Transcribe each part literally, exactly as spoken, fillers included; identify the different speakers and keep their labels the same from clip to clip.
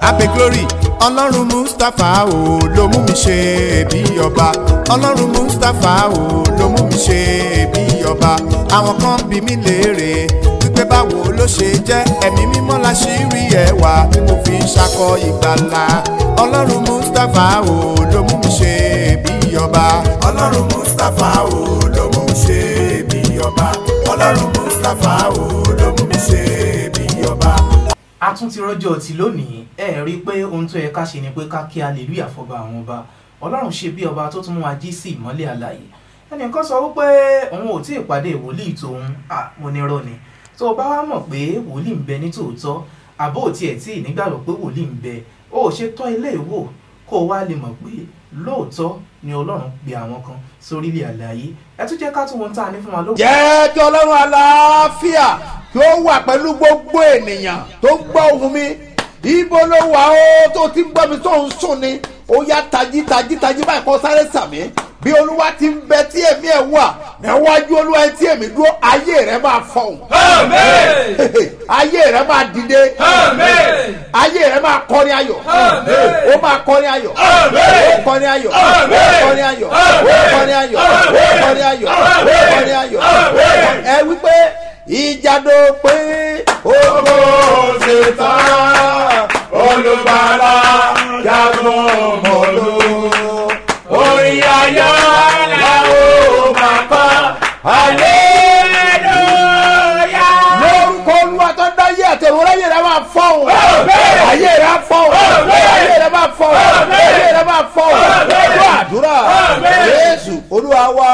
Speaker 1: abe glory ọlọ́run mustapha o ló mú mi ṣe bí ọba ọlọ́run mustapha o ló mú mi ṣe bí ọba àwọn kan bí mi léèrè wípé báwo ló ṣe jẹ́ ẹ̀mí mímọ́ láṣírí ẹwà tí mo fi ń ṣakọ ìgbàlà ọlọ́run mustapha o ló mú mi ṣe bí ọba ọlọ́run mustapha o ló mú mi ṣe bí ọba ọlọ́run mustapha o ló mú mi ṣe bí ọba.
Speaker 2: A tún ti rọ́jọ́ ti lónìí ẹ rí i pé ohun tó yẹ ká ṣe ni pé ká kí hallelujah fọba àwọn ọba ọlọ́run ṣe bí ọba tó tún mú wa jí sí ìmọ́lẹ̀ àlàyé ẹnìkan sọ wípé òun ò tí ì pàdé wòlíì tòun à mo ní irọ́ ni tó o bá wá mọ̀ pé wòlíì ń bẹ ní tòótọ́ àbó ò tiẹ̀ tí ì nígbàgbọ́ pé wòlíì ń bẹ ó ò ṣe tọ́ ilé ìwò kó o wá lè mọ̀ pé lóòótọ́ ni ọlọ́run pe àwọn kan sórílẹ̀ àlàyé ẹ tún jẹ́ ká tún wọn tá a ní fún wa lóko.
Speaker 3: jẹ́ kí ọlọ́run àlàáfíà kí ó wà pẹ̀lú gbogbo ènìyàn tó ń gbọ́ ohùn mi ibo ló wà ó tó ti ń gbọ́ mi tó ń sùn ni ó yá tají tají tají báyìí kó sáré sàmì bí olúwa ti ń bẹ tí èmi ẹ̀ wà níwájú olúwa tí èmi dúró ayé rẹ̀ máa fọhùn.
Speaker 4: Àmín.
Speaker 3: ayé rẹ̀ máa dìde.
Speaker 4: Àmín.
Speaker 3: ayé rẹ̀ máa kọrin ayọ̀.
Speaker 4: Àmín.
Speaker 3: ó máa kọrin ayọ̀.
Speaker 4: Àmín.
Speaker 3: ó kọrin ayọ̀.
Speaker 4: Àmín.
Speaker 3: ó kọrin ayọ̀. ó kọrin ayọ̀. ó kọrin ayọ̀. ó kọrin ayọ̀. ẹ wípé ìjàdó pé
Speaker 4: Ògo ṣetán, olùgbàlà jagun mọ́lú. Orin ayọ̀ la ó máa kọ, hallelujah.
Speaker 3: lórúkọ olúwa tó dáyé àtẹ̀wò ayé rẹ̀ máa fọ́hùn.
Speaker 4: Àmín.
Speaker 3: ayé rẹ̀ á fọ́hùn.
Speaker 4: Àmín.
Speaker 3: ayé rẹ̀ máa fọ́hùn.
Speaker 4: Àmín.
Speaker 3: ayé rẹ̀ máa fọ́hùn.
Speaker 4: Àmín.
Speaker 3: fún àdúrà
Speaker 4: Àmín.
Speaker 3: Jésù olúwa wa.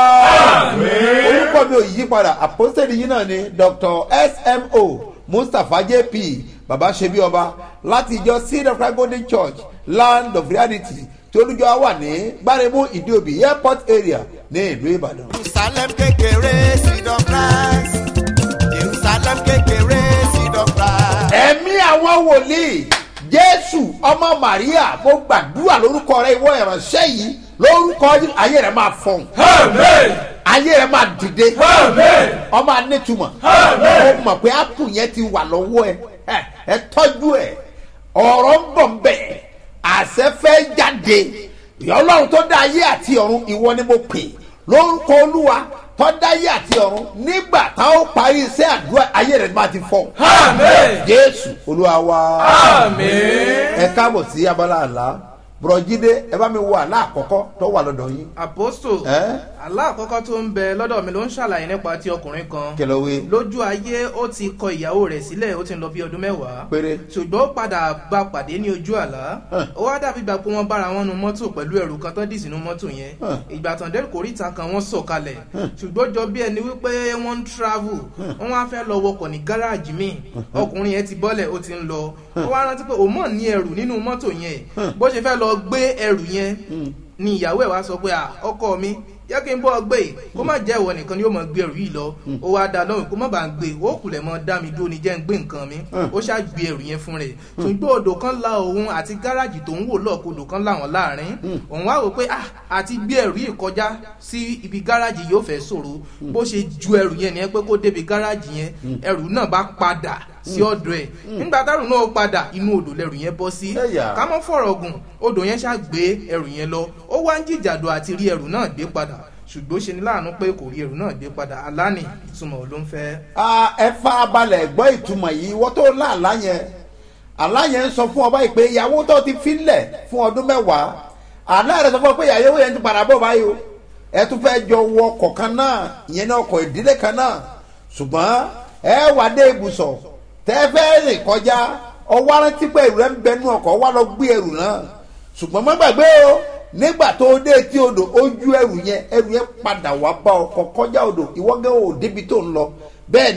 Speaker 4: Àmín.
Speaker 3: orúkọ mi ò yí padà àpọ́sítélì yìí náà ni Doctor S M O Mustapha J P baba ṣebí ọba láti ìjọ Seed of Christ Golden Church Land of Reality tí olùjọ wà ní gbáremú ìdíòbí airport area ní ìlú Ìbàdàn.
Speaker 1: Jerusalem kékeré Seed of Christ Jerusalem kékeré Seed of Christ.
Speaker 3: ẹ̀mí àwọn wòlíì Jésù ọmọ Màríà mo gbàdúrà lórúkọ rẹ ìwọ ìránṣẹ́ yìí lórúkọ ayé rẹ máa fọhùn.
Speaker 4: Àmín.
Speaker 3: ayé rẹ máa dìde.
Speaker 4: Àmín.
Speaker 3: ọmọ anẹ́tùmọ̀.
Speaker 4: Àmín.
Speaker 3: ó mọ̀ pé ápù yẹn ti wà lọ́wọ́ ẹ ẹ ẹ tọ́jú ẹ ọ̀rọ̀ ń bọ̀ ń bẹ̀ àṣẹ fẹ́ jáde Ọlọ́run tó dá ayé àti ọ̀run ìwọ ni mo pè lórúkọ Olúwa tó dá ayé àti ọ̀run nígbà táwọn parí iṣẹ́ àdúrà ayé rẹ máa ti fọ́.
Speaker 4: Àmín.
Speaker 3: Jésù Olúwa wa.
Speaker 4: Àmín.
Speaker 3: ẹ káàbọ̀ sí abala àlá bùrọ̀jídé ẹ bá mi wo àlá àkọ́kọ́ tó wà lọ́dọ̀ yín.
Speaker 2: Apostle
Speaker 3: ẹ
Speaker 2: àlá àkọ́kọ́ tó ń bẹ lọ́dọ̀ mi ló ń ṣàlàyé nípa ti ọkùnrin kan
Speaker 3: kí ló wí.
Speaker 2: lójú ayé ó ti kọ ìyàwó rẹ̀ sílẹ̀ ó ti ń lọ bí ọdún mẹ́wàá
Speaker 3: péré.
Speaker 2: ṣùgbọ́n ó padà bá pàdé ní ojú àlá
Speaker 3: Huh.
Speaker 2: ó wá dàbí gbà pé wọ́n bára wọn nu mọ́tò pẹ̀lú ẹrù kan tó dì sínú mọ́tò yẹn
Speaker 3: Huh.
Speaker 2: ìgbà tán dẹ́rù kórìíta kan wọ́n sọ̀ kalẹ̀ ṣùgbọ́n jọ bí ẹni wípé wọ́n ń travel wọ́n wá fẹ́ lọ wọkọ̀ ní gáràjì míì ọkùnrin yẹn ti bọ́lẹ̀ ó ti ń lọ ó wá rántí pé òun mọ̀ ní ẹrù nínú mọ́tò yẹn bó ṣe fẹ́ lọ gbé ẹrù yẹn ni ìyàwó ẹ̀ wá sọ pé à ọkọ mi jẹ́ kí n bọ́ gbé e kó má jẹ́ ìwọ nìkan ni yóò mọ̀ gbé ẹrù yìí lọ ó wá dá lọ́rùn kó má bàa gbé e ó kùlẹ̀ mọ́ dá mi dúró ni jẹ́ ń gbé nǹkan mi ó ṣáà gbé ẹrù yẹn fún rẹ̀ ṣùgbọ́n odò kan la òun àti gáràjì tó ń wò lọ́ọ̀kọ́ odò kan làwọn láàrin òun wá wò pé ah àti gbé ẹrù yìí kọjá sí ibi gáràjì yóò fẹ́ ṣòro bó ṣe ju ẹrù yẹn nìyẹn pé kó débi gáràjì yẹn ẹrù náà bá padà sí ọ̀dọ̀ ẹ̀ nígbà tárù náà padà inú odò lẹrù yẹn bọ́ sí
Speaker 3: Ẹ̀yà.
Speaker 2: ká mọ́ fọ̀rọ̀ gùn odò yẹn ṣáà gbé ẹrù yẹn lọ ó wá ń jìjàdù àti rí ẹrù náà gbé padà ṣùgbọ́n ṣe ni láàánú pé kò rí ẹrù náà gbé padà aláàní ìtumọ̀ ló ń fẹ́.
Speaker 3: Ah, ẹ farabalẹ̀ gbọ́ ìtumọ̀ yìí wọ́n tó lá àlá yẹn àlá yẹn ń sọ fún ọba yìí pé ìyàwó tó ti filẹ̀ fún ọdún mẹ́wàá àlá rẹ̀ sọ fún ọ pé ìyàwó yẹn ti padà bọ̀ báyìí o ẹ tún fẹ́ jọ wọ ọkọ̀ kan náà ìyẹn ní ọkọ̀ ìdílé kan náà ṣùgbọ́n ẹ wà dé ibùsọ̀ tẹ́ fẹ́ rìn kọjá ọwọ́ arántí pé ẹrù rẹ̀ ń bẹnu ọkọ̀ wá lọ gbé ẹrù náà ṣùgbọ́n má gbàgbé o nígbà tó dé etí odò ojú ẹrù yẹn ẹrù yẹn padà wá bá ọkọ̀ kọjá odò ìwọ́gẹ́ ò débi tó ń lọ bẹ́ẹ̀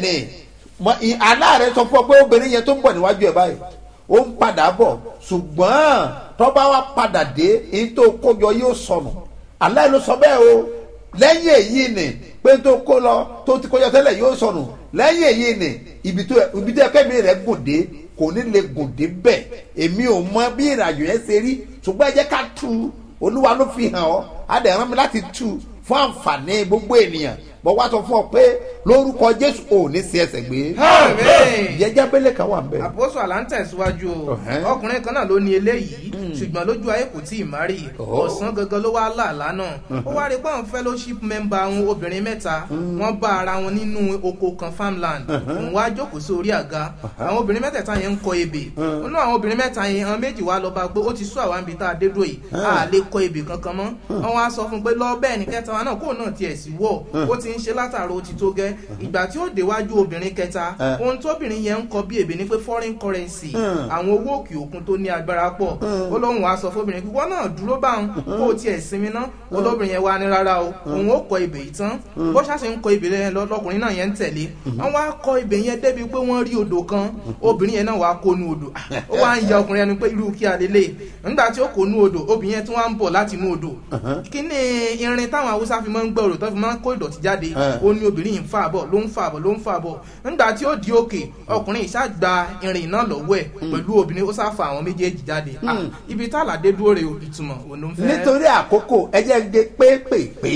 Speaker 3: ni àlá rẹ̀ sọ fún ọ pé obìnrin yẹn tó ń bọ̀ níwájú ẹ̀ báyìí ó ń padà bọ̀ ṣùgbọ́n tó bá wá padà dé èyí tó kójọ yóò sọnù àlá ẹ̀ ló sọ bẹ́ẹ̀ o lẹ́yìn èyí ni pé tó kó lọ tó ti kọjá tẹ́lẹ̀ yóò sọnù lẹ́yìn èyí ni ibi tó ibi tó ẹ̀kẹ́ mi rẹ̀ gùn dé kò ní lè gùn dé bẹ́ẹ̀ èmi ò mọ bí ìrìnàjò yẹn ṣe rí ṣùgbọ́n ẹ jẹ́ ká tú olúwa ló fi hàn ọ́ á dẹ̀ rán mi láti tú fún àǹfààní gbogbo ènìyàn mo wá sọ fún ọ pé lórúkọ jésù ò ní sí ẹsẹ̀ gbé. jẹjẹ abẹ́lẹ̀ kan wà bẹ́ẹ̀.
Speaker 2: àpòsù àlá ń tẹ̀síwájú o ọkùnrin kan náà ló ní eléyìí ṣùgbọ́n lójú ayé kò tí ì márì ọ̀sán gangan ló wá láàlá náà ó wá rí pé àwọn fellowship member àwọn obìnrin mẹ́ta wọ́n bá ara wọn nínú oko kan farmland òun wá jókòó sí orí àga àwọn obìnrin mẹ́tẹ̀ẹ̀ta yẹn ń kọ ebè nínú àwọn obìnrin mẹ́ta yẹn àwọn méjì wá lọ bá pé ó ti sú àwọn ibi tá a dé dúró yìí a lè kọ ebè kankan mọ́ wọ́n wá sọ fún un pé lọ bẹ́ẹ̀ ni kẹta wa náà kó náà tiẹ̀ sí wọ̀ ó ti ń ṣe látàrọ ó ti tó gẹ́ ìgbà tí ó déwájú obìnrin kẹta ohun tóbìnrin yẹn ń kọ bí èbè ní pé foreign currency àwọn owó òkè òkun tó ní agbára pọ̀ ó lóun wá sọ fóbìnrin pé wọ́n náà dúró bá òun kó o tiẹ̀ sinmi ná olóbìnrin yẹn wá ní rárá o òun ó kọ ebè yìí tán bó ṣáṣe ń kọ ebè yẹn lọkùnrin náà yẹn ń tẹ̀lé wọ́n wá kọ ebè yẹn débi pé wọ́n rí odò kan obìnrin yẹn náà wá kó nu odò ó wá ń ya ọkùnrin ẹni pé irú kí a lè lè nígbà tí ó kó nu odò obìnrin yẹn tí wọ́n ń bọ̀ láti inú odò kí ni irin táwọn haúsá fi máa ń gbẹ́ odò tó fi máa ń kó ìdọ̀tí jáde ó ní obìnrin yìí ń fà bọ̀ ló ń fà bọ̀ ló ń fà bọ̀ nígbà tí ó di òkè ọkùnrin yìí ṣàgbà irin náà lọ́wọ́ ẹ̀ pẹ̀lú obìnrin ó sáfà àwọn méjèèjì jáde ibi tá àlàdé dúró rè ìtumọ̀ òun ló ń fẹ́.
Speaker 3: nítorí àkókò ẹ jẹ́ gbé pépèpé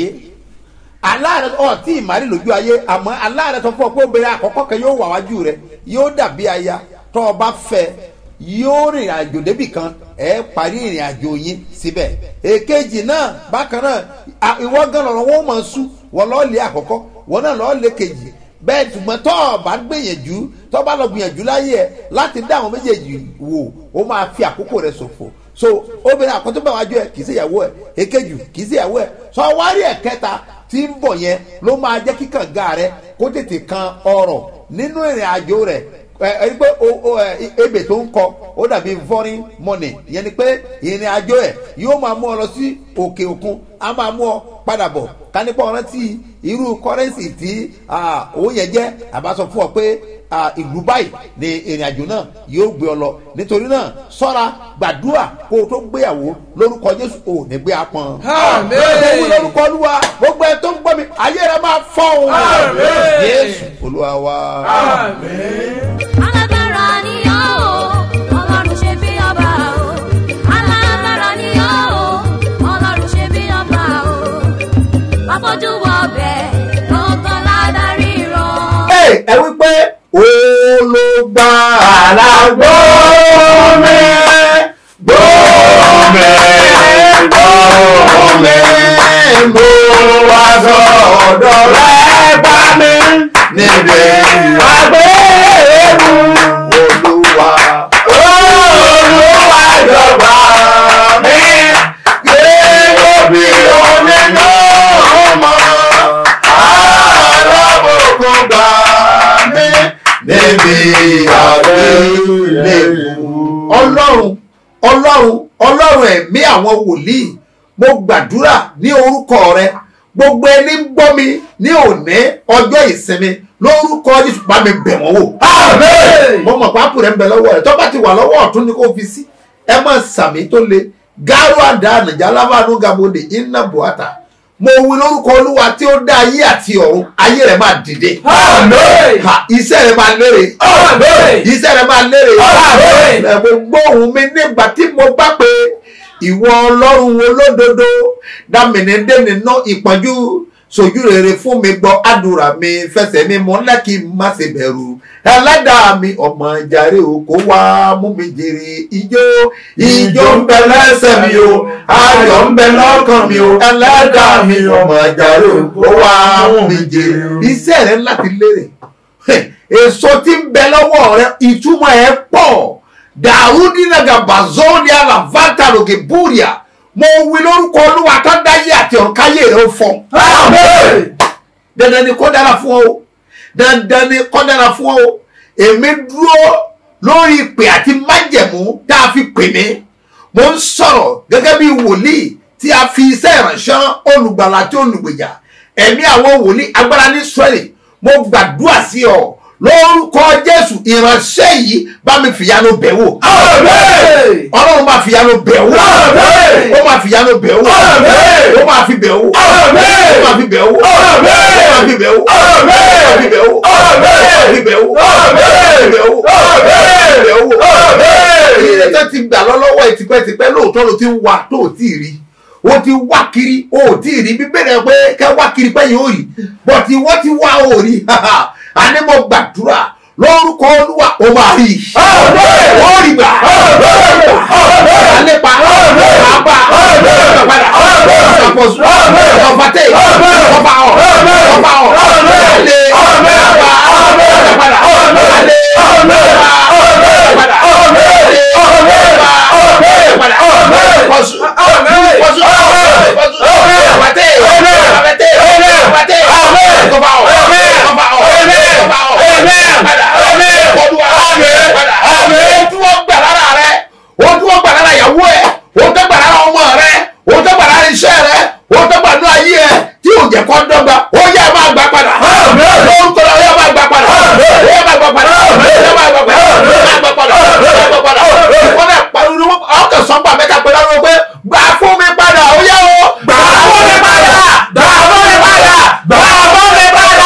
Speaker 3: aláàrẹ ọtí ìmárì lójú ayé àmọ́ aláàrẹ sọ fún ọ pé obìnrin àkọ́kọ́ kan yóò wà wájú rẹ yóò dàbí aya tó o bá fẹ́ yóò rìnrìn àjò débì kan ẹ parí ìrìn àjò yín síbẹ̀ èkejì náà bákan náà ìwọ gan lọ́rọ̀ wọn máa sú wọ́n lọ́ọ́ lé àkọ́kọ́ wọ́n náà lọ́ọ́ lé kejì bẹ́ẹ̀ ṣùgbọ́n tó o bá gbìyànjú tó o bá lọ gbìyànjú láyé ẹ láti dá àwọn méjèèjì wò ó máa fi àkókò rẹ ṣòfò so obìnrin àkọ́tún bá wájú ẹ kì í ṣe ìyàwó ẹ èkejì kì í ṣe ìyàwó ẹ sọ wárí ẹ kẹta tí ń bọ̀ yẹn ló máa jẹ́ kíkàn ga rẹ kó tètè kan ọrọ̀ nínú ìrìn àjò rẹ ẹ ẹ pé ebè tó ń kọ ó dàbí foreign money ìyẹn ni pé ìrìn àjò ẹ yóò máa mú ọ lọ sí òkè òkun á máa mú ọ padà bọ̀ kánípọ̀ rántí irú kọ́rẹ́nsì tí owó yẹn jẹ́ àbá sọ fún ọ pé ìlú báyìí ni ìrìn àjò náà yóò gbé ọ lọ nítorí náà ṣọ́ra gbàdúrà kó o tó gbéyàwó lórúkọ jésù ò ní gbé apọn. àmín. lórúkọ olúwa gbogbo ẹ tó ń gbọ́ mi ayé rẹ máa fọ́ òun. àmín. jésù olúwa wa.
Speaker 5: àmín. alágbára ni ọ́ o ọlọ́run ṣe bí ọba o alágbára ni ọ́ o ọlọ́run ṣe bí ọba o àfojú wọ bẹ́ẹ̀ lọ́kàn ládàrí rán.
Speaker 3: ẹ wí pé olùgbà àlàgbò mi gbòmẹ gbòmẹ mo wá sọ̀dọ̀ rẹ bá mi níbi àgbẹ̀rù olúwa olúwa jọba mi gbé òbí onínú ọmọ alábòkun gbà mí níbi àgbélébùú. ọlọ́run ọlọ́run ọlọ́run ẹ̀mí àwọn wòlíì mo gbàdúrà ní orúkọ rẹ gbogbo ẹni ń gbọ́ mi ní òní ọjọ́ ìsinmi lórúkọ Jésù bá mi bẹ̀ wọ́n wò. àmín. mo mọ̀ pápú rẹ̀ ń bẹ lọ́wọ́ rẹ̀ tó bá ti wà lọ́wọ́ ọ̀tún ni kò fi sí ẹ má sàmì tó le gáárù àdá ànàjà alábàánú gàmọ́dé iná buhata mo wí lórúkọ olúwa tí ó dá ayé àti ọ̀run ayé rẹ̀ máa dìde. àmín. ha iṣẹ́ rẹ̀ máa lérè. àmín. iṣẹ́ rẹ̀ máa lérè. àmín. ẹ̀ mo gbóhùn mi nígbà tí mo bá pé ìwọ ọlọ́run olódodo dámìnídéni ná ìpọ́njú sojú rere fún mi gbọ́ àdúrà mi fẹsẹ̀ mi mọ́ ńlá kí n má ṣe bẹ̀rù ẹlẹ́dàá mi ọmọ jàre o kó wá mú mi jèrè ijó ijó ń bẹ lẹ́sẹ̀ mi o ayọ̀ ń bẹ lọ́kàn mi o ẹlẹ́dàá mi ọmọ jàre o kó wá mú mi jèrè iṣẹ́ rẹ láti lérè èso tí ń bẹ lọ́wọ́ rẹ ìtumọ̀ ẹ̀ pọ̀ dàrúdì nàgà bàzọ́ọ̀dì àlàfáàtà lòkè búrìà mo wí lórúkọ olúwa tó dáyé àti ọ̀káyé rẹ̀ ó fọ́. àmín. dandan ni kó dára fún ọ dandan ni kó dára fún ọ èmi dúró lórí ìpè àti májẹ̀mú tá a fi pè mí mo ń sọ̀rọ̀ gẹ́gẹ́ bí wòlíì tí a fi iṣẹ́ ìránṣẹ́ olùgbàlà àti olùgbèjà ẹ̀mí àwọn wòlíì agbára ní Ísírẹ́lì mo gbàdúrà sí ọ lórúkọ Jésù ìránṣẹ́ yìí bá mi fìyanu bẹ̀ wò. àmín. ọlọ́run máa fìyanu bẹ̀ wò. àmín. ó máa fìyanu bẹ̀ wò. àmín. ó máa fi bẹ̀ wò. àmín. ó máa fi bẹ̀ wò. àmín. ó máa fi bẹ̀ wò. àmín. ó máa fi bẹ̀ wò. àmín. ó máa fi bẹ̀ wò. àmín. ó máa fi bẹ̀ wò. àmín. ó máa fi bẹ̀ wò. àmín. ilé tó ti gbà lọ́wọ́ ẹ̀ tipẹ́tipẹ́ lóòótọ́ ló ti ń wà tó ò tí ì rí o ti wá kiri o ò tí ì rí bíbélì pé kẹ́ wá kiri pé yóò rí bọ̀tí wọ́n ti wá o rí àní mo gbàdúrà lórúkọ olúwa o máa rí o rí gbà àlepa àbá àpàdà àpọ̀sù ọ̀fàtẹ́ ọ̀fà ọ̀ ọ̀fà ọ̀ àlè àbá àpàdà àlè àbá àpàdà àlè àbá àpàdà pọ̀sù pọ̀sù pọ̀sù ọ̀fàtẹ́ ọ̀fàtẹ́ ọ̀fàtẹ́ ọ̀fà ọ̀ ọ̀fà ọ̀ ọ̀fà ọ̀ padà ọdún àmì padà àmì ojú wọn gbà lára rẹ ojú wọn gbà lára ìyàwó ẹ ojú wọn gbà lára ọmọ rẹ ojú wọn gbà lára iṣẹ́ rẹ ojú wọn gbà lára ayé ẹ tí ò jẹ́ kó dọ́gba ó yẹ máa gbà padà lórúkọ náà ó yẹ máa gbà padà ó yẹ máa gbà padà ó yẹ máa gbà padà ó yẹ máa gbà padà ó yẹ máa gbà padà wọn náà pariwo ọkàn sọgbà mẹ́ta pé lọ́wọ́ pé gbà fún mi padà ó yẹ o gbà fún mi padà gbà fún mi padà gbà fún mi padà.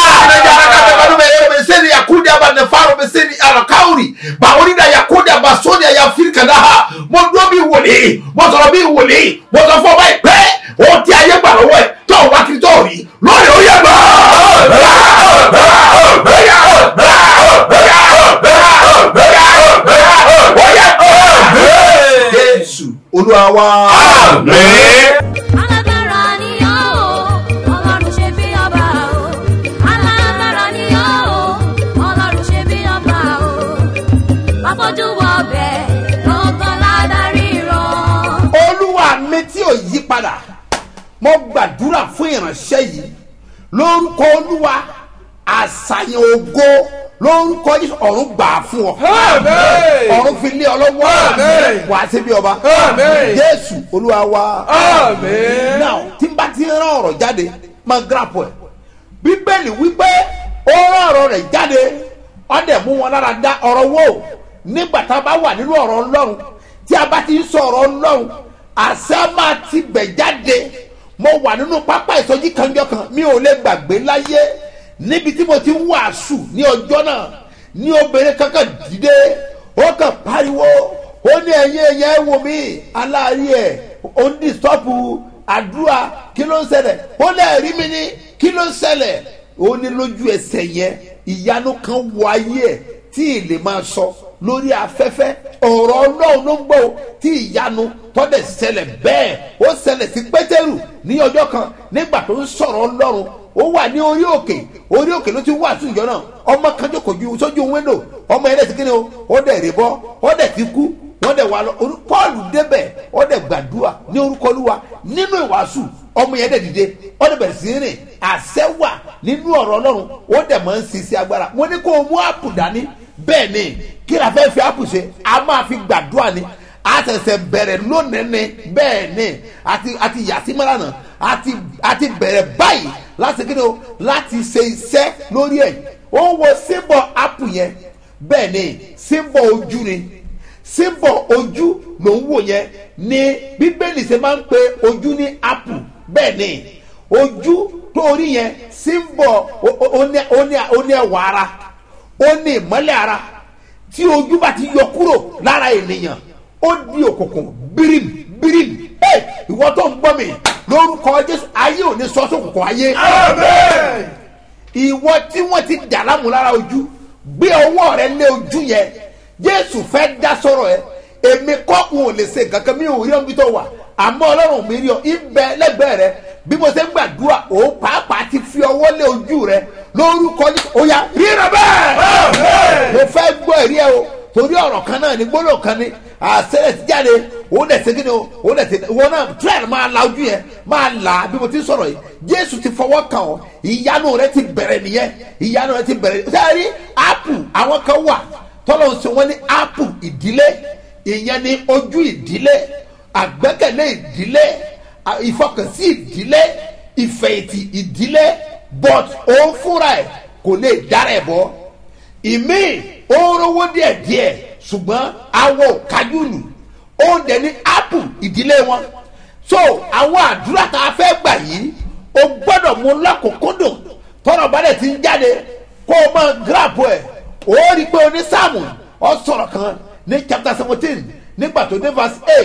Speaker 3: Seni yakuda ba nefaro be seni alakauri ba onida yakuda ba sonia ya firika daha mo do bi wole mo sọ̀rọ̀ bi wole mo sọ fún ba ipe o ti ayé gba lọ́wọ́ ẹ tó wá kiri tó rí lórí ó yẹ gbà Jésù Olúwa wa àmín.
Speaker 5: Alágbára ni ọ́ o, Ọlọ́run ṣe bí ọba o. Alágbára ni ọ́ o, Ọlọ́run ṣe bí ọba o. Afọ́jú wọ ọbẹ̀, lọ́gán ládàrí rán.
Speaker 3: Olúwa mi tí ò yí padà mo gbàdúrà fún ìránṣẹ́ yìí lórúkọ Olúwa àṣàyàn ògo lórúkọ Jésù ọ̀run gbà fún ọ ọ̀run fi lé ọ lọ́wọ́ wà á ṣe bí ọba Jésù Olúwa wa now tí n bá ti rán ọ̀rọ̀ jáde máa gíràpọ̀ ẹ̀ Bíbélì wípé ó rán ọ̀rọ̀ rẹ̀ jáde ó dẹ̀ mú wọn lára dá ọ̀rọ̀ wò nígbà tá a bá wà nínú ọ̀rọ̀ Ọlọ́run tí a bá ti ń sọ ọ̀rọ̀ Ọlọ́run àṣà máa ti bẹ̀ jáde. Mo wà nínú pápá ìsọjí kanjọ́ kan mi ò lè gbàgbé láyé níbi tí mo ti ń wàásù ní ọjọ́ náà ní obìnrin kankan dìde ó kàn pariwo ó ní ẹ̀yin ẹ̀yẹ ẹ̀ wò mí aláàárí ẹ̀ ó ń dìstọ́pù àdúrà kí ló ń ṣẹlẹ̀ ó lè rí mi ní kí ló ń ṣẹlẹ̀ ó ní lójú ẹsẹ̀ yẹn ìyanu kan wọ ayé ẹ̀ tí ì lè máa sọ lórí afẹ́fẹ́ ọ̀rọ̀ Ọlọ́run ló ń gbọ́ tí ìyanu tọ́dẹ̀ ṣẹlẹ̀ bẹ́ẹ̀ ó ṣẹlẹ̀ sí Pétérù ní ọjọ́ kan nígbà tó ń sọ̀rọ̀ Ọlọ́run ó wà ní orí òkè orí òkè ló ti wà sí ìjọ náà ọmọ kan jókòó ju sójú wíńdò ọmọ yẹn dẹ̀ ti kí ni o ó dẹ̀ rè bọ́ ó dẹ̀ ti kú wọ́n dẹ̀ wà lọ Pọ́ọ̀lù débẹ̀ ó dẹ̀ gbàdúrà ní orúkọ Olúwa nínú ìwàásù ọmọ yẹn dẹ̀ dìde ó dẹ̀ bẹ̀rẹ̀ sí rìn àṣẹ wà nínú ọ̀rọ̀ Ọlọ́run ó dẹ̀ máa ń ṣiṣẹ́ agbára mo ní kó o mú àpù dání bẹ́ẹ̀ ni kí la fẹ́ fi àpù ṣe a máa fi gbàdúrà ni a ṣẹ̀ṣẹ̀ bẹ̀rẹ̀ lónìí ni bẹ́ẹ̀ ni àti àti yàtìmọ́lá náà àti àti bẹ̀rẹ̀ báyìí láti kí ni o láti ṣe iṣẹ́ lórí ẹ̀ ó wo símbọ̀ àpù yẹn bẹ́ẹ̀ ni símbọ̀ ojú ni símbọ̀ ojú ló ń wò yẹn ni Bíbélì ṣe máa ń pe ojú ní àpù bẹ́ẹ̀ ni ojú tó rí yẹn símbọ̀ ó ní ẹwà ara ó ní ìmọ́lẹ̀ ara tí ojú bá ti yọ kúrò lára ènìyàn ó di òkùnkùn bírim bírim ẹ ìwọ tó ń gbọ́ mi lórúkọ Jésù ayé ò ní sọ sókùnkùn ayé ìwọ tí wọ́n ti dà lámù lára ojú gbé ọwọ́ rẹ lé ojú yẹn Jésù fẹ́ dá sọ̀rọ̀ ẹ èmi kọ́ n ò lè ṣe kankan mi ò rí ọmọ bí tó wà àmọ́ Ọlọ́run mi rí ọ ibẹ̀ lẹ́gbẹ̀ẹ́ rẹ bí mo ṣe ń gbàdúrà òun pàápàá ti fi ọwọ́ lé ojú rẹ lórúkọ Jésù ó yá ríra bẹ́ẹ̀ mo fẹ́ gbọ́ ẹ̀rí ẹ o torí ọ̀rọ̀ kan náà ní gbólóhùn kan ní àṣẹlẹ̀ ti jáde òun dẹ̀ segin ni o òun dẹ̀ ti wọn náà tíráì máa la ojú yẹn máa là bí mo ti sọ̀rọ̀ yìí Jésù ti fọwọ́ kàn ọ́ ìyanu rẹ ti bẹ̀rẹ̀ nìyẹn ìyanu rẹ ti bẹ̀rẹ̀ sẹ́ẹ̀rí ápù àwọn kan wà tọ́lọ́ ń sọ wọ́n ní ápù ìdílé ìyẹn ní ojú ìdílé àgbẹ́kẹ̀lé ìdílé ìfọkànsí ìdílé ìfẹ̀yìntì ìdílé but òun fúnra ẹ̀ kò lè dára ẹ̀ bọ́ ìmí òun rówó díẹ̀ díẹ̀ ṣùgbọ́n awọ kájúlù òun dẹ̀ ní ápù ìdílé wọn so àwọn àdúrà tá a fẹ́ gbà yìí o gbọ́dọ̀ mú lọ́kùnkúndùn tọ́rọ̀ bá dẹ̀ ti ń jáde kó o máa gíràpù ẹ̀ ó rí i pé onísàmù ọ sọ̀rọ̀ kan ní chapter seventeen nígbà tó dé verse eight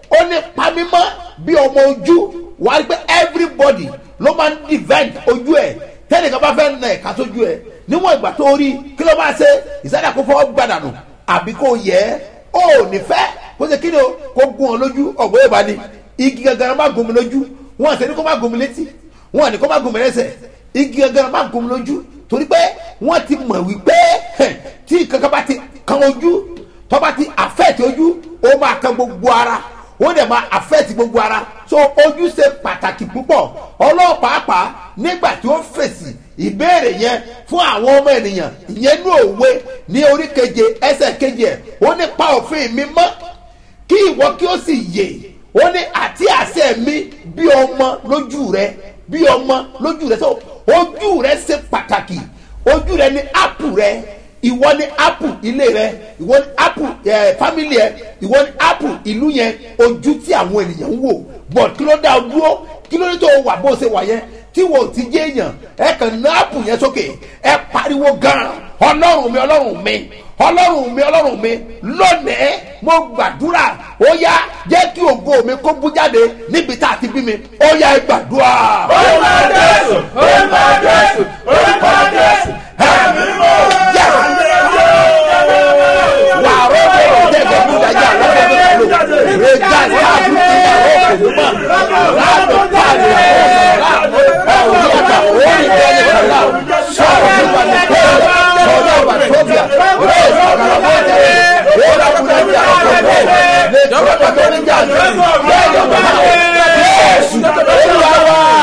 Speaker 3: ó ní pamímọ́ bí ọmọ ojú wà á rí pé everybody ló máa ń defend ojú ẹ̀ tẹ́nìkan bá fẹ́ nà ẹ̀ka sójú ẹ̀ níwọ̀n ìgbà tó rí kí ló máa ṣe ìsádà kó fọwọ́ gbàdànù àbí kó yẹ ẹ́ ó ní fẹ́ kó ṣe kí ni o kó gún ọ lójú ọ̀gbọ́n ìbá ni igi gangan má gún mi lójú wọn àti ẹni kó má gún mi létí wọn àní kó má gún mi lẹ́sẹ̀ igi gangan má gún mi lójú torí pé wọ́n ti mọ̀ wípé tí kankan bá ti kan ojú tó bá ti affect ojú ó máa kan gbogbo ara ó dẹ̀ máa affect gbogbo ara so ojú ṣe pàtàkì púpọ̀ ọlọ́pàá nígbà tí ó fèsì ìbéèrè yẹn fún àwọn ọmọ ènìyàn ìyẹn ní òwe ní orí keje ẹsẹ̀ keje ẹ̀ ó ní pa òfin mi mọ́ kí ìwọ kí ó sì yè ó ní àti àṣẹ mi bí ọmọ lójú rẹ bí ọmọ lójú rẹ so ojú rẹ ṣe pàtàkì ojú rẹ ní ápù rẹ ìwọ ní ápù ilé rẹ ìwọ ní ápù ẹ fámìlì ẹ ìwọ ní ápù ìlú yẹn ojú tí àwọn ènìyàn ń wò bọ̀ kí ló dá o dúró kí ló ní tó wà bó ṣe wà yẹn tí wò ti jẹ́ èèyàn ẹ kàn ná ápù yẹn sókè ẹ pariwo gan ọlọ́run mi ọlọ́run mi ọlọ́run mi ọlọ́run mi lónìí mo gbàdúrà ó yá jẹ́ kí ògo mi kó bú jáde níbi tá a ti bí mi ó yá ẹ gbàdúrà.
Speaker 4: orúkọ jésù orúkọ jésù orúkọ jésù ẹ̀mí mọ́.
Speaker 3: wà á rọ́ọ̀bù ọ̀dẹ́gbẹ̀ mú dájà lọ́dọ̀ mi lò rẹ̀jà láàbù tí wà rọ́ọ̀bù ló mọ̀ láàbù pààlù láàbù ọ̀hún yàtọ̀ orí bẹ́ẹ̀ kàlá sọ̀rọ̀ nípa ní pẹ́ẹ́lú sọ̀rọ̀ ọ̀bà tóbíà rẹ̀ kàlàbọ̀dẹ̀ rẹ̀ kàkúrẹ́jà ọ̀bẹ̀ lè tọ́jú tó ní jà lórí bẹ́ẹ̀ yọ̀bọ̀ náà yẹ́sù olúwa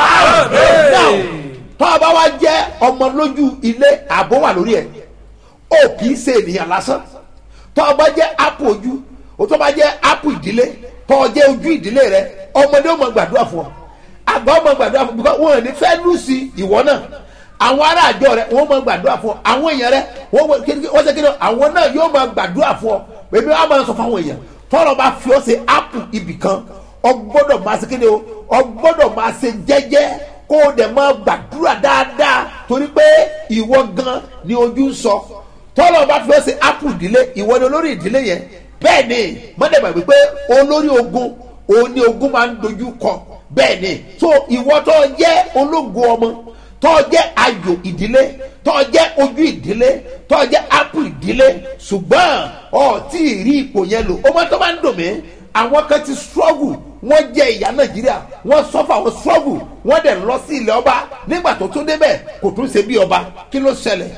Speaker 3: náà tọ́ ọba wa jẹ́ ọmọ lójú ilé ààbò wà lórí ẹ̀ ó kì í ṣe ènìyàn lásán tọ́ ọba jẹ́ ápù ojú o tọ́ ọba jẹ́ ápù ìdílé tọ́ ọ jẹ́ ojú ìdílé rẹ ọmọdé ó mọ gbàdúrà fún ọ àgbà ó mọ gbàdúrà fún ọ because wọn ò ní fẹ́ lù sí ìwọ náà àwọn ará àjọ rẹ wọn mọ gbàdúrà fún ọ àwọn èèyàn rẹ wọn ṣe kéde àwọn náà yóò mọ gbàdúrà fún ọ bèbí wọn máa sọ fún àwọn èèyàn tọ́lọ́ bá fi ọ ṣe ápù ibì kan ọ gbọ́dọ̀ máa ṣe kéde o ọ gbọ́dọ̀ máa ṣe jẹ́jẹ́ kó o dẹ̀ máa gbàdúrà dáadáa torí pé ìwọ gan ni ojú ń sọ tọ́lọ́ bá fi ọ́ ṣe ápù ìdílé ìwọ ni olórí ìdílé yẹn bẹ́ẹ̀ ni mọ́tẹ́gbà wípé olórí ogun òun ni ogun máa ń dojú kọ bẹ́ẹ̀ ni so ìwọ tó jẹ́ ológun ọmọ tó jẹ́ ayò ìdílé tó jẹ́ ojú ìdílé tó jẹ́ ápù ìdílé ṣùgbọ́n ọ̀ tí ì rí ipò yẹn lò ọmọ tó máa ń dùn mí àwọn kan ti struggle wọ́n jẹ́ ìyá nàìjíríà wọ́n sọ́fà wọ́n struggle wọ́n dẹ̀ lọ sí ilẹ̀ ọba nígbà tó tún débẹ̀ kò tún ṣe bí ọba kí ló ṣẹlẹ̀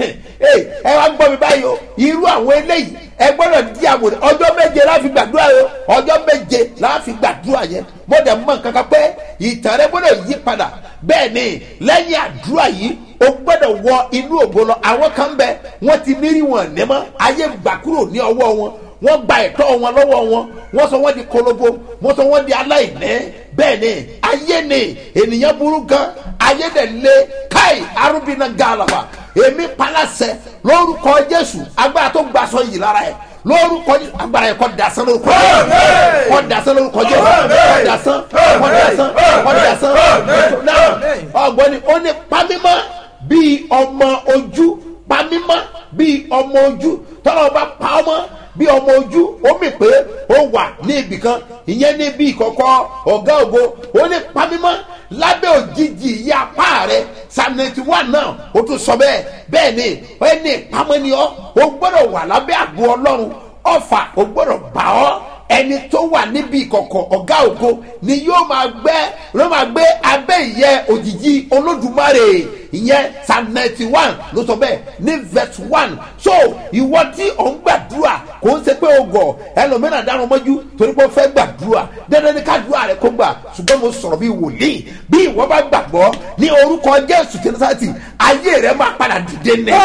Speaker 3: ẹ wá gbọ́ mi báyìí o irú àwọn eléyìí ẹ gbọ́dọ̀ di àwòrán ọjọ́ méje láfi gbàdúrà yẹn ọjọ́ méje láfi gbàdúrà yẹn mo dẹ̀ mọ̀ nǹkan kan pé ìtàn rẹ gbọ́dọ̀ yí padà bẹ́ẹ̀ ni lẹ́yìn àdúrà yìí o gbọ́dọ̀ wọ inú ògo lọ àwọn kan bẹ wọ́n ti nírí wọn nímọ̀ ayé gbà kúrò ní ọwọ́ wọn wọ́n gba ẹ̀tọ́ wọn lọ́wọ́ wọn wọ́n sọ wọ́n di kolobo wọ́n sọ wọ́n di aláìní bẹ́ẹ̀ ni ayé ni ènìyàn burú gan ayé dẹ̀ lé káì arúbínà gàlàbà èmi palasẹ lórúkọ jésù agbára tó gba sọ yìí lára ẹ lórúkọ jésù agbára yẹ kọ dasán lórúkọ jésù kọ dasán lórúkọ jésù kọ dasán kọ dasán kọ dasán náà ọgbọni ó ní pamímọ́ bíi ọmọ ojú pamímọ́ bíi ọmọ ojú tọ́lọ́ bá pa ọmọ bí ọmọ ojú ó mì pé ó wà ní ibì kan ìyẹn ní bí ìkọ̀kọ̀ ọ̀gá ògo ó ní pamímọ́ lábẹ́ òjijì ìyá apá rẹ̀ psalm ninety one náà ó tún sọ bẹ́ẹ̀ bẹ́ẹ̀ ni ó ní ìpamọ́ ni ọ́ ó gbọ́dọ̀ wà lábẹ́ àgbo ọlọ́run ọ̀fà ó gbọ́dọ̀ bà ọ́ ẹni tó wà níbi ìkọ̀kọ̀ ọ̀gá ògo ni yóò máa gbé ló máa gbé abẹ́ ìyẹ́ òjijì olódùmarè ìyẹn psalm ninety one ló sọ bẹ́ẹ̀ ní verse one so ìwọ tí ò ń gbàdúrà kò ń ṣe pé o gọ̀ ẹlòmíràn dárun mọ́jú torí pé ó fẹ́ gbàdúrà dandan ní kádùúrà rẹ kó gbà ṣùgbọ́n mo sọ̀rọ̀ bí wòlíì bí ìwọ bá gbàgbọ́ ní orúkọ jésù tẹnifásitì ayé rẹ máa padà dìde nẹ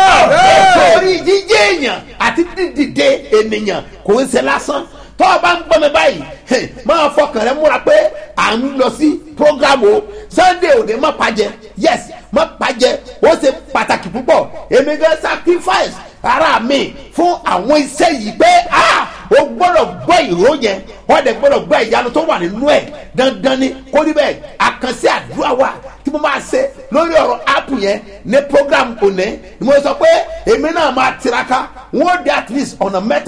Speaker 3: torí jíjẹ́ èèyàn àti dídìde ènìyàn kò ń ṣe lásán tọ́ ọ bá ń gbọ́ mi báyìí máa fọkàn rẹ múra pé à ń lọ sí program o sunday òde má pàjẹ́ yes má pàjẹ́ ó ṣe pàtàkì púpọ̀ èmi gan sacrifice ara mi fún àwọn iṣẹ́ yìí pé ah o gbọ́dọ̀ gbọ́ ìró yẹn wọ́n dẹ̀ gbọ́dọ̀ gbọ́ ìyanu tó wà nínú ẹ̀ dandan ni kó rí bẹ́ẹ̀ àkànṣe àdúrà wa tí mo máa ṣe lórí ọ̀rọ̀ app yẹn ní program òní ni mo sọ pé èmi náà máa tiraka wọ́n dé at least ọ̀nà mẹ́ta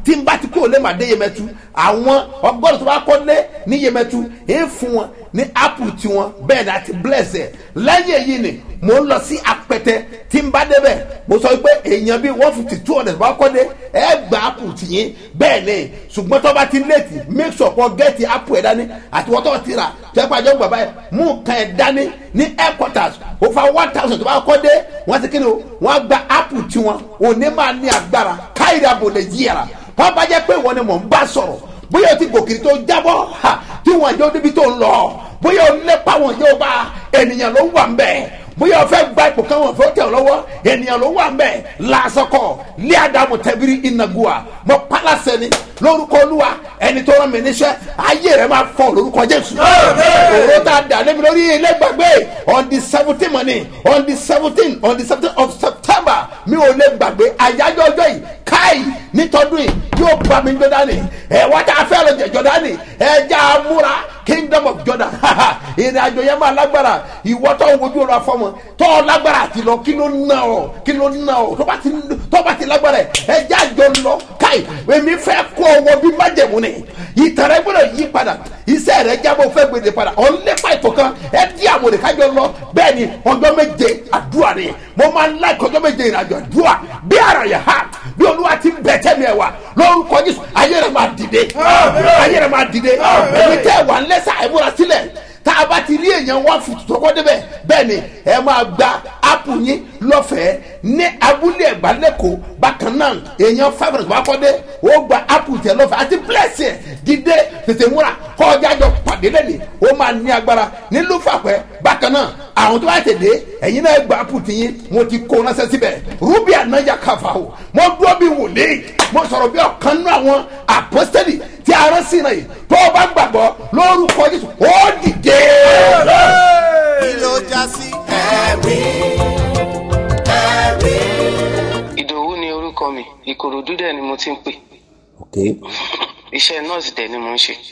Speaker 3: tí n bá ti kúrò lé màá dé Yemẹtu àwọn ọgbọ́n tó bá kọ́ lé ní Yemẹtu èé fún wọn ní apple tiwọn bẹ́ẹ̀ ni àti bless ẹ̀ lẹ́yìn èyí ni mo ń lọ sí Apẹtẹ tí n bá débẹ̀ mo sọ pé èèyàn bíi one fifty two hundred bá kọ́ dé ẹ gba apple tìyín bẹ́ẹ̀ ni ṣùgbọ́n tó bá ti léètì make sure kó gẹ́ẹ̀tì apple ẹ̀ dání àti wọ́n tó ti rà tẹ́pẹ́ àjọ bàbá ẹ̀ mú nǹkan ẹ̀ dání ní headquarters over one thousand tó bá kọ́ dé wọ́n ti kíni o wọ́n gba apple tiwọn òní máa ní agbára káyìí àbò lè yíyàrá wọ́n bá jẹ́ pé ìwọ ni mò ń bá sọ̀rọ̀ bóyá o ti gòkè tó jábọ́ tí wọ́n jẹ́ débi tó ń lọ bóyá o lépa wọn yóò bá ènìyàn ló wà ń bẹ̀ bóyá o fẹ́ gba ipò kan wọn fẹ́ tẹ̀ ọ́ lọ́wọ́ ènìyàn ló wà ń bẹ̀ làásọ̀kọ̀ lé àdàmú tẹ̀bírí ìnàgùà mọ pálásẹ̀ ni lórúkọ Olúwa ẹni tó rán mi níṣẹ́ ayé rẹ̀ máa fọ́ lórúkọ Jésù òró tá a dà lébi lórí ilé gbàgbé on the seventeen money on the seventeen on the seventeen of September mi ò lè gbàgbé àyájọ́ ọjọ́ yìí káì nítọ́dún yìí yóò bá mi Jọ́dánì ẹ̀ wá tá a fẹ́ lọ jẹ Jọ́dánì ẹ̀ já a múra kingdom of Jordan ìrìn àjò yẹn máa lágbára ìwọ tó ń wojú ọ̀rọ̀ afọ́mọ tó lágbára àti lọ kí ló ná ọ kí ló ná ọ tó bá ti tó bá ti lágbára ẹ já jọ lọ káì èmi fẹ́ kó ọwọ́ bí májẹ̀mú ni ìtàn rẹ gbọ́dọ̀ yí padà iṣẹ́ rẹ jábọ̀ fẹ́ gbèdé padà ọ̀nlẹ́pà ètò kan ẹ dí àwọn òde kájọ lọ bẹ́ẹ̀ ni ọjọ́ méje àdúrà ni mo máa ń láì kọjọ́ méje ìrìnàjò àdúrà bí ara yà ha bí Olúwa ti bẹ̀ tẹ́mi ẹ̀ wá lórúkọ Jésù ayé rẹ̀ máa dìde ayé rẹ̀ máa dìde èmi tẹ́ wà ń lẹ́sà ẹ̀ múra sílẹ̀ tá a bá ti rí èèyàn wá fìtú tó kọ́ débẹ̀ bẹ́ẹ̀ ni ẹ máa gba ápù yín lọ́fẹ̀ẹ́ ní abúlé ẹ̀gbá lẹ́kọ̀ọ́ bákan náà èèyàn five hundred bá kọ́ dé ó gba ápù tẹ̀ lọ́fẹ̀ẹ́ àti blessing dídé tètè múra kọjá jọ pàdé lẹ́nìí ó máa ní agbára nílùú fàpẹ́ bákan náà àwọn tó bá tẹ̀lé ẹ̀yin náà gba ápù tìyín mo ti kó ránṣẹ́ síbẹ̀ rúbì ànájà káfà o mo dúró bí wòlíì mo sọ̀rọ̀ bí ọ̀kan nínú àwọn àpọ́sítẹ́lì tí a rán sí náà yìí tó o bá gbàgbọ́ lórúkọ Jésù ó dìde.
Speaker 1: kí ló já sí ẹ̀rí ẹ̀rí.
Speaker 6: Ìdòwú ni orúkọ mi Ìkòròdú dẹ̀ ni mo ti ń pè. Iṣẹ́ nọ́ọ̀sì dẹ̀ ni mo ń ṣe.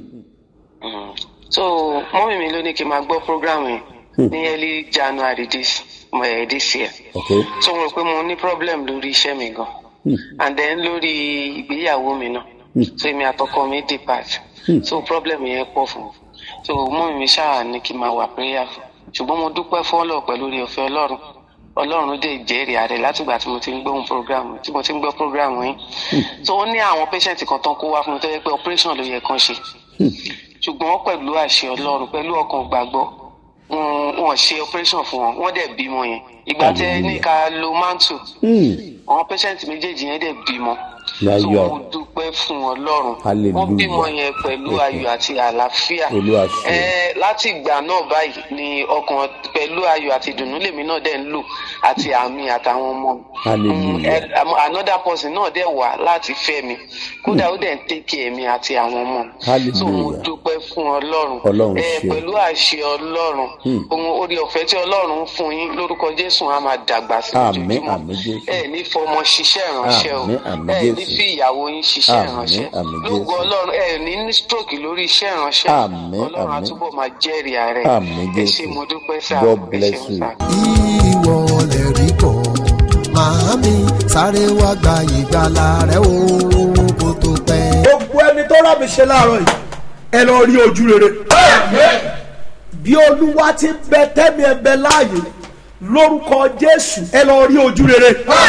Speaker 6: So mọ́mí mi ló ní kí n máa gbọ́ program yẹn ní early January this, uh, this year.
Speaker 3: Okay.
Speaker 6: So mo rò pé mo ní problem lórí iṣẹ́ mi gan. And then lórí ìgbéyàwó mi náà. So èmi àtọkọ mi depart. So problem yẹn pọ̀ fún mi. So mọ́mí mi ṣáà ní kí n máa wà prayerful. Ṣùgbọ́n mo dúpẹ́ fọ́lọ́ pẹ̀lú oore ọ̀fẹ́ Ọlọ́run. Ọlọ́run dé jẹ́rìí ààrẹ látìgbà tí mo ti ń gbọ́ program tí mo ti ń gbọ́ program yín. So ó ní àwọn patient kan tán kó wá fún mi tó yẹ pé operation ló yẹ kán ṣe. Ṣùgbọ́n pẹ̀lú àṣẹ Ọlọ́run pẹ̀lú ọkàn gbàgbọ́ wọn ṣe operation fún wọn wọ́n dẹ̀ bímọ yẹn. Ìgbà tẹ ní ká lo mantle àwọn patient méjèèjì yẹn dẹ̀ bímọ. So mo dúpẹ́ fún Ọlọ́run wọ́n bímọ yẹn pẹ̀lú ayọ̀ àti àlàáfíà. Láti ìgbà náà báyìí ni ọkàn pẹ̀lú ayọ̀ àti ìdùnnú lèmi náà dẹ̀ ń lò àti àmì àtàwọn ọmọ mi. Another person náà dẹ̀ wà láti fẹ́ mi kódà ó dẹ̀ ń tẹ́kẹ̀ mi àti àwọn ọmọ mi. So mo dúpẹ́ fún Ọlọ́run pẹ̀lú àṣẹ Ọlọ́run ohun orí ọ̀fẹ́ tí Ọlọ́run fún yín lórúkọ Jésù á máa dàgbà sí ojoojúmọ́. Ẹ ní fọmọ ṣiṣẹ́ ìránṣẹ́ o ẹ ní fi ìyàwó yín ṣiṣẹ́ ìránṣẹ́ lógo Ọlọ́run ẹ ní ní stroke lórí iṣẹ́ ìránṣẹ́ Ọlọ́run á túbọ̀ máa jẹ́rìí ààrẹ ẹ ṣé mo dúpẹ́ sáà ẹ ṣé mo sáà.
Speaker 7: ìwọ lè rí bọ̀ màámi sáré wá gba ìgbàlà rẹ o kó tó pẹ́.
Speaker 8: gbogbo ẹni tó rà mí ṣe láàárọ̀ yìí ẹ lọ rí ojú rere bí Olúwa ti bẹ tẹ́mi ẹ bẹ láàyè lórúkọ Jésù ẹ lọ rí ojú rere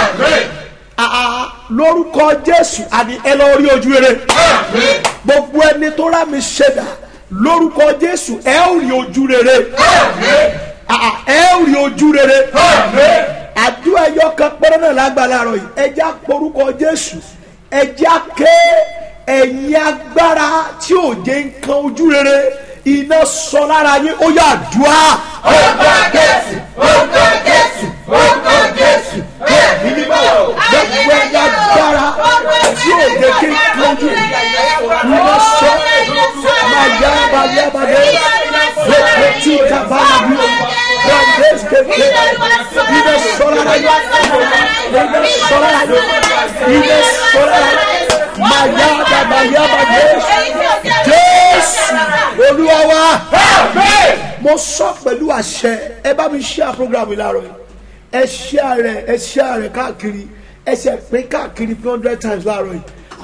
Speaker 8: lórúkọ Jésù àní ẹ lọ rí ojú rere gbogbo ẹni tó rà mí ṣẹ̀dá lórúkọ Jésù ẹ ó rí ojú rere ẹ ó rí ojú rere àdúrà ẹyọ kan pẹ́rẹ́ náà lágbára rọ̀ yìí ẹ já porúkọ Jésù ẹ já ké ẹ̀yin agbára tí ò jẹ́ nǹkan ojú rere iná sọ lára yín ó yá àdúrà.
Speaker 4: orúkọ Jésù orúkọ Jésù orúkọ Jésù
Speaker 8: ẹ̀mí mímọ́ gbogbo ẹ̀yin agbára tí ò jẹ́ kí nǹkan ojú rere iná sọ máa yá balẹ̀ balẹ̀ lókè tí kàbáyà bí o gbọ̀ngàn kékeré iná sọ lára yín iná sọ lára yín iná sọ lára yín mayaba mayaba Jésù Olúwa wa mo sọ pẹ̀lú àṣẹ ẹ bá mi share program yìí láàárọ̀ yìí ẹ share rẹ̀ ẹ share rẹ̀ káàkiri ẹ ṣe pín káàkiri three hundred times láàárọ̀ yìí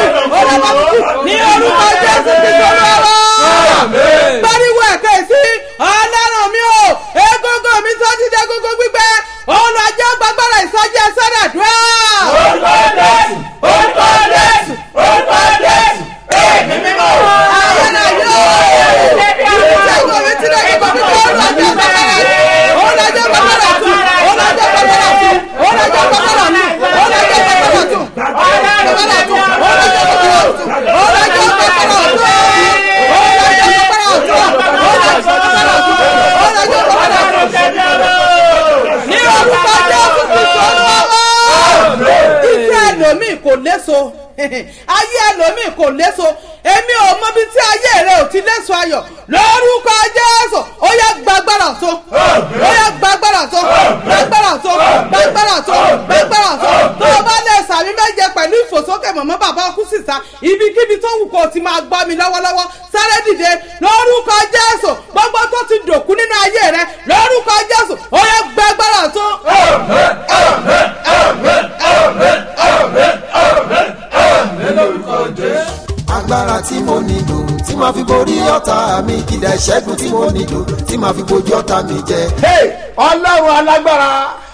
Speaker 9: olúwa bá mi tú ní orúkọ jésù kristu olúwa. pariwo ẹ̀kẹ́ sí ọlọ́run mi o egungun mi tó ti dé gógó gbígbẹ olùwàjẹ́ gbàgbọ́dọ̀ ìsọjí ẹsẹ̀ rẹ̀ dúró.
Speaker 4: orúkọ jésù orúkọ jésù orúkọ jésù èmi mímọ́.
Speaker 9: àwọn náà yóò ìṣẹ́gun mi ti dé gógó gbígbẹ olùwàjẹ́ gbàgbọ́dọ̀ olùwàjẹ́ gbàgbọ́dọ̀ tún olùwàjẹ́ gbàgbọ́dọ̀ tún olùwàjẹ́ gbàgbọ́dọ̀ tún olùwàjẹ́ gbàgbọ́dọ̀ tún gbàgbọ́dọ̀ tún olùwàjẹ́ gbàgbọ́dọ̀ tún olùwàjẹ́ gbàgbọ́dọ̀ tún. ní orúkọ jésù kristu olúwa. iṣẹ́ ẹlòmíì kò léso ayé ẹlòmíì kò léso èmi ò mọ bí tí ayé rẹ ò ti léso ayọ̀ lórúkọ jésù ó yẹ gbàgbára tó ó yẹ gbàgbára tó gbàgbára tó gbàgbára tó gbàgbára tó tó o bá lè sàmì méje pẹ̀lú ìfòsókè mọ̀mọ́ bàbá ọkú sísá ibikíbi tó wù kó o ti máa gbọ́ mi lọ́wọ́lọ́wọ́ sáré dìde lórúkọ jésù gbogbo tó ti dòkú nínú ayé rẹ lórúkọ jésù ó yẹ gbàgbára tó.
Speaker 7: agbára tí mo nílò tí màá fi borí ọ̀tá mi kìdá ìṣẹ́gun tí mo nílò tí màá fi bojú ọ̀tá mi jẹ.
Speaker 3: ọlọ́run alágbára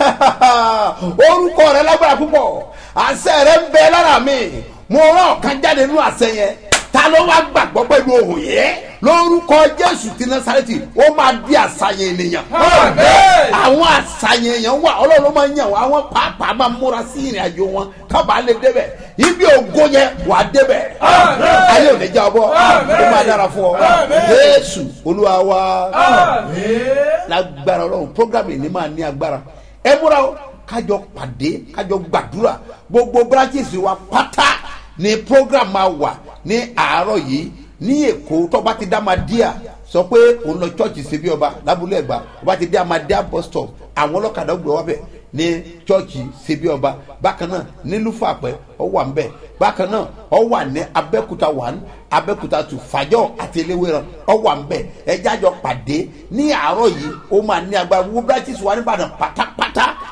Speaker 3: orúkọ rẹ lágbára púpọ̀ àṣẹ rẹ ń bẹ lára mi mo rán ọ̀kan jáde nínú àṣẹ yẹn ta ló wá gbàgbọ́ pẹ̀lú ohun yẹn lórúkọ jésù ti násárẹ́tì ó máa di àṣàyàn ènìyàn. àwọn àṣàyàn èèyàn wà ọlọ́run máa ń yàn wọ́n àwọn pàápàá máa múra sí ìrìn àjò wọn kábàá lè débẹ̀ ibi ògo yẹn wà débẹ̀ ayé ò ní já ọ bọ́ ó máa dára fún ọ jésù olúwa wa lágbára ọlọ́run programme ní máa ní agbára ẹ múra o kájọ pàdé kájọ gbàdúrà gbogbo branches wa pátá ni program máa wà ní àárọ̀ yìí ní èkó tó bá ti dá Amadíà sọ pé òun lọ chọ́ọ̀chì síbí ọba lábúlé ẹ̀gbá tó bá ti dé Amadíà bus stop àwọn ọlọ́kadà gbé wá bẹ̀ ní chọ́ọ̀chì síbí ọba bákan náà nílùú Fàpẹ́ ó wà ń bẹ̀ bákan náà ó wà ní Abẹ́òkúta one Abẹ́òkúta two Fàjọ́ àti Eléwéran ó wà ń bẹ̀ ẹjẹ́ àjọ pàdé ní àárọ̀ yìí ó máa ní agbára gbogbo branches wà ní Ìbàdàn pátápátá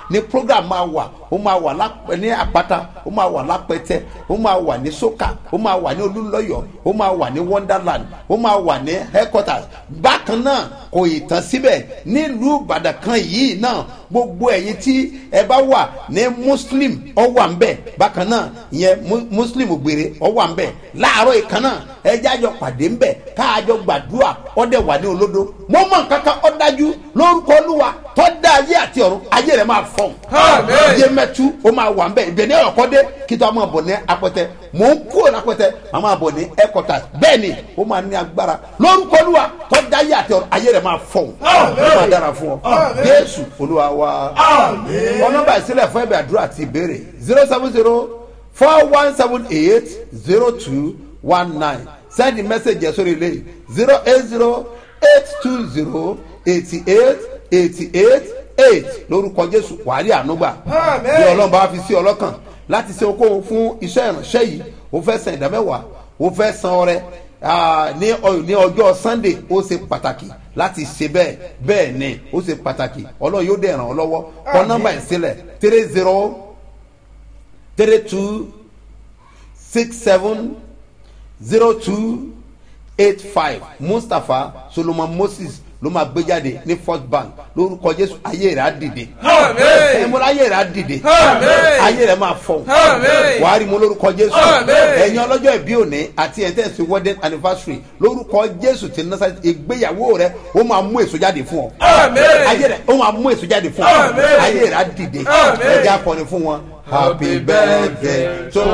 Speaker 3: ní program máa wà ó máa wà lápẹ ní àpáta ó máa wà lápẹtẹ ó máa wà ní sókà ó máa wà ní olúlọ́yọ̀ ó máa wà ní wonderland ó máa wà ní headquarters bákan náà kò ì tán síbẹ̀ nílùú ìbàdàn kan yìí náà gbogbo ẹ̀yin tí ẹ bá wà ní muslim ọ wà ń bẹ̀ bákan náà ìyẹn muslim ògbèrè ọ wà ń bẹ̀ láàárọ̀ ìkan náà ẹ jájọ pàdé ń bẹ̀ káàjọ gbàdúrà ọdẹ wà ní olódó mo mọ nǹkan kan ọ dájú lórúkọ olúwa tó dá ayé àti ọ̀run ayé rẹ̀ máa fọ̀n ayé mẹ́tú ó máa wà ń bẹ̀ ìbẹ̀ ní ọ̀kọ́ dé kí tó a máa bọ̀ ní apẹtẹ mò ń kúrò lápẹtẹ a máa bọ̀ ní ẹ̀kọ́tà bẹ́ẹ̀ ni ó máa ní agbára lórúkọ olúwa tó dá ayé àti ọ̀run ayé rẹ̀ máa fọ̀n ó máa dára fún ọ jésù olúwa wa ọlọ́ba ìsílẹ̀ fún ẹ̀bẹ̀ àdúrà àti ìbéèrè zero seven zero four one seven eight zero two one nine send the message yẹn sórí ilé zero eight zero eight two zero eighty eight eighty eight eight lórúkọ jésù wàhálì ànúgbà bí ọlọ́run bá fi sí ọlọ́kàn láti ṣe okòwò fún iṣẹ́ ìránṣẹ́ yìí ó fẹ́ san ìdámẹ́wàá ó fẹ́ san ọrẹ ní ọjọ́ sunday ó ṣe pàtàkì láti ṣe bẹ́ẹ̀ bẹ́ẹ̀ ni ó ṣe pàtàkì ọlọ́run yóò dẹ̀ ràn ọ́ lọ́wọ́ kọ nọ́mbà ìsílẹ̀ three zero three two six seven zero two eight five mustapha solomon moses ló máa gbé jáde ní first bank lórúkọ jésù ayé rẹ̀ á dìde ẹ mọ ayé rẹ̀ á dìde ayé rẹ̀ máa fọ wàá rí mo lórúkọ jésù ẹ̀yin ọlọ́jọ́ ìbí òní àti ẹ̀ tẹ̀sí wedding anniversary lórúkọ jésù ti nasa ìgbéyàwó rẹ̀ ó máa mú èso jáde fún ọ ayé rẹ̀ ó máa mú èso jáde fún ọ ayé rẹ̀ á dìde ẹ jẹ́ akọni fún wọn. Happy birthday to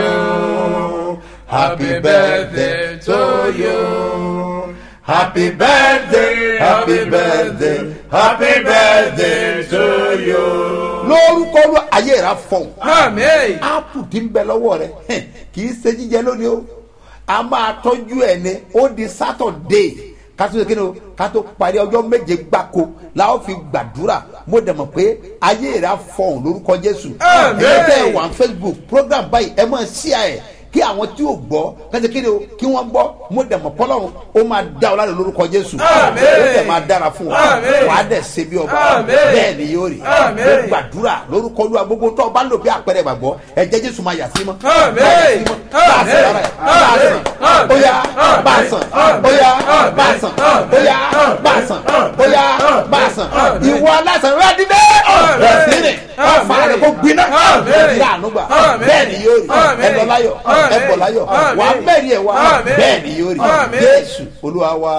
Speaker 3: you. Happy birthday to you. Happy birthday, happy birthday, happy birthday to you. Lórúkọ ló ayé rà fọ̀n. Àmín. Ápù tí ń bẹ lọ́wọ́ rẹ̀ kì í ṣe jíjẹ lónìí o. A máa tọ́jú ẹ̀ ní ó di Saturday. Kátó kí ni o kátó parí ọjọ́ méje gbáko la ó fi gbàdúrà mo dẹ̀ mọ̀ pé ayé rà fọ̀n lórúkọ Jésù. Àmín. Ẹ tẹ́ ẹ wà Facebook program báyìí ẹ máa share ẹ̀ kí àwọn tí ò gbọ́ kẹ́sì kí ni o kí wọ́n gbọ́ mo dẹ̀ mọ̀ pọ́lọ́run ó máa dá ọ láre lórúkọ jésù ó dẹ̀ máa dára fún ọ wàá dẹ̀ ṣe bí ọba bẹ́ẹ̀ ni yóò rí ó gbàdúrà lórúkọ olúwa gbogbo tó o bá lò bí àpẹẹrẹ ìgbàgbọ́ ẹ̀jẹ̀ jésù máa yà sí mọ́ bá a sàn lára ẹ̀ bá a sàn ó yá bá a sàn ó yá bá a sàn ó yá bá a sàn ó yá bá a sàn ìwọ aláṣàn rẹ dídé rẹ sí ni ọ̀fà rẹ kó gbiná ìdílé ànúgbà bẹ́ẹ̀ ni yóò rí ẹ lọ láyọ̀ ẹ bọ̀ láyọ̀ wà á mẹ́rin ẹ̀ wá bẹ́ẹ̀ ni yóò rí jésù olúwa wa.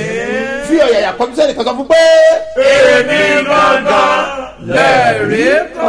Speaker 3: fi ọ̀yàyà kọjú sẹ́ni kan sọ fún pé. èmi gangan lẹ́rìí kan.